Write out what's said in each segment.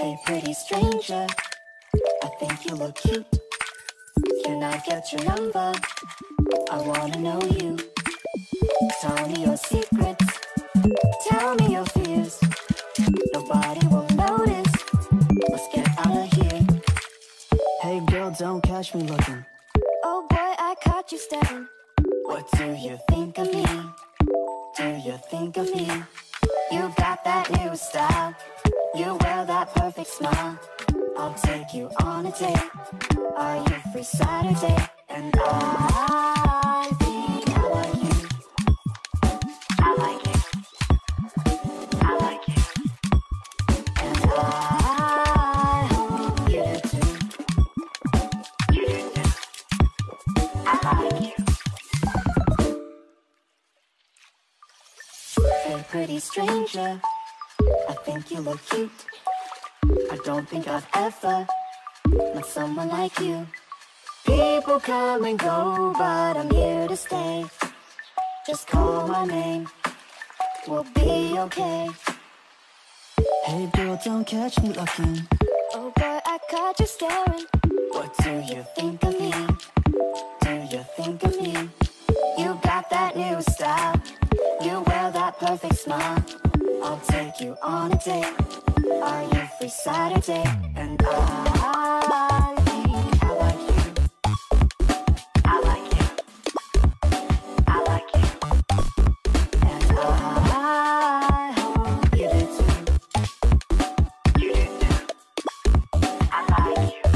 Hey pretty stranger, I think you look cute. Can I get your number? I wanna know you. Tell me your secrets, tell me your fears. Nobody will notice, let's get out of here. Hey girl, don't catch me looking. Oh boy, I caught you staring. What do you think of me? Do you think of me? You got that new style, you wear that perfect smile. I'll take you on a date. Are you free Saturday? And I think I like you. I like you. I like you. And I hope you do too. You do too. I like you. Hey pretty stranger, I think you look cute. I don't think I've ever met someone like you. People come and go, but I'm here to stay. Just call my name, we'll be okay. Hey girl, don't catch me looking. Oh boy, I caught you staring. What do you think of me? Do you think of me? You got that new style, you wear that perfect smile. I'll take you on a date. Are you free Saturday? And I think I like you. I like you. I like you. And I hope you do too. You do too. I like you.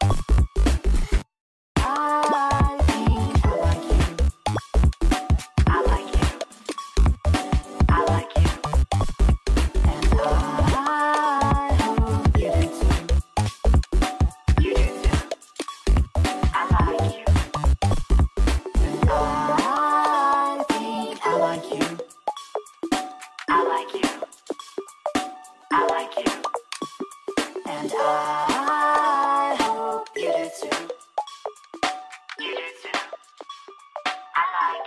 I think I like you. I like you. I like you. And I hope you do too. You do too. I like you. And I think I like you. I like you. I like you. And I hope you do too. You do too. I like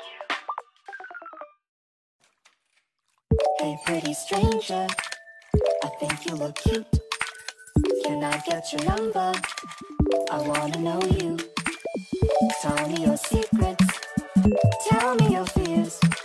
you. Hey pretty stranger, I think you look cute. Can I get your number? I wanna know you. Tell me your secrets, tell me your fears.